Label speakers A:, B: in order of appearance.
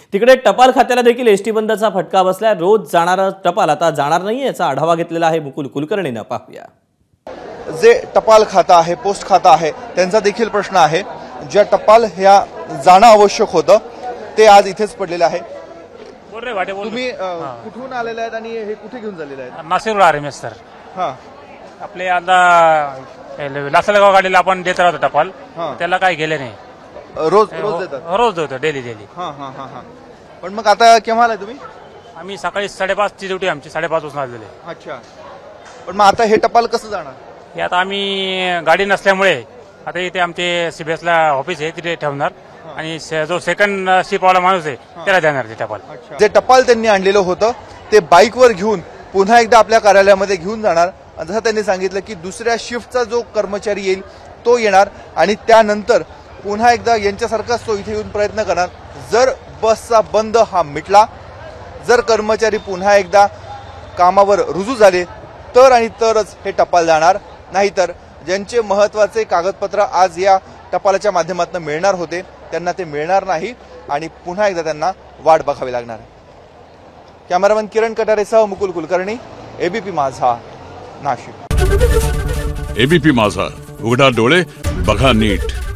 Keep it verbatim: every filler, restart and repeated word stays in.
A: तिकडे टपाल खात्याला देखील एसटी बंदचा फटका बसलाय। रोज जाणारा टपाल आता जाणार नाही याचा आढावा घेतलेला आहे मुकुल कुलकर्णीने। पाहूया।
B: जे टपाल खाता आहे, पोस्ट खाता आहे, त्यांचा देखील प्रश्न आहे। ज्या टपाल ह्या जाणं आवश्यक होतं ते आज इथेच पडलेले आहे। तुम्ही कुठून आलेले आहेत आणि हे कुठे घेऊन झालेले आहेत?
C: नाशिकला आर एम एस सर।
B: हां,
C: आपले आता लासलगाव गाडीला आपण देत राहतो टपाल, त्याला काही गेले नाही।
B: रोज रोज देतात?
C: रोज देतो, डेली डेली।
B: हां हां हां हां पण मग आता केव्हा आलाय तुम्ही?
C: आम्ही सकाळी साडेपाच ची ड्युटी आमची, साडेपाच वाजता आलेले।
B: अच्छा, पण मग आता हे टपाल कसं जाणार?
C: हे आता आम्ही गाडी नसल्यामुळे आता इथे आमचे सीबीएसला ऑफिस आहे, तिथे ठेवणार आणि जो सेकंड शिप वाला माणूस आहे त्याला देणार ते टपाल।
B: जे टपाल त्यांनी आणलेलं होतं ते बाईकवर घेऊन पुन्हा एकदा आपल्या कार्यालयामध्ये घेऊन जाणार। जसं त्यांनी सांगितलं की दुसऱ्या शिफ्टचा जो कर्मचारी येईल तो येणार आणि त्यानंतर पुन्हा एकदा यांच्यासारखाच तो इथे येऊन प्रयत्न करणार। जर बसचा बंद हा मिटला, जर कर्मचारी पुन्हा एकदा कामावर रुजू झाले तर आणि तरच हे टपाल जाणार, नाहीतर ज्यांचे महत्त्वाचे कागदपत्र आज या टपालाच्या माध्यमातून मिळणार होते त्यांना ते मिळणार नाही आणि पुन्हा एकदा त्यांना वाट बघावी लागणार आहे। कॅमेरामन किरण कटारेसह मुकुल कुलकर्णी, एबीपी माझा, नाशिक।
D: एबीपी माझा, उघडा डोळे बघा नीट।